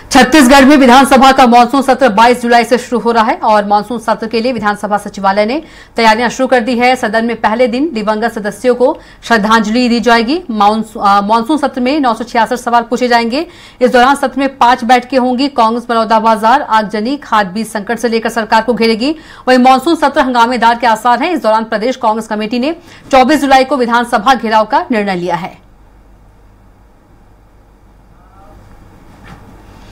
छत्तीसगढ़ में विधानसभा का मानसून सत्र 22 जुलाई से शुरू हो रहा है और मानसून सत्र के लिए विधानसभा सचिवालय ने तैयारियां शुरू कर दी है। सदन में पहले दिन दिवंगत सदस्यों को श्रद्धांजलि दी जाएगी। मानसून सत्र में 966 सवाल पूछे जाएंगे। इस दौरान सत्र में 5 बैठकें होंगी। कांग्रेस बलौदाबाजार, आगजनी, खाद बीज संकट से लेकर सरकार को घेरेगी। वहीं मानसून सत्र हंगामेदार के आसार हैं। इस दौरान प्रदेश कांग्रेस कमेटी ने 24 जुलाई को विधानसभा घेराव का निर्णय लिया है।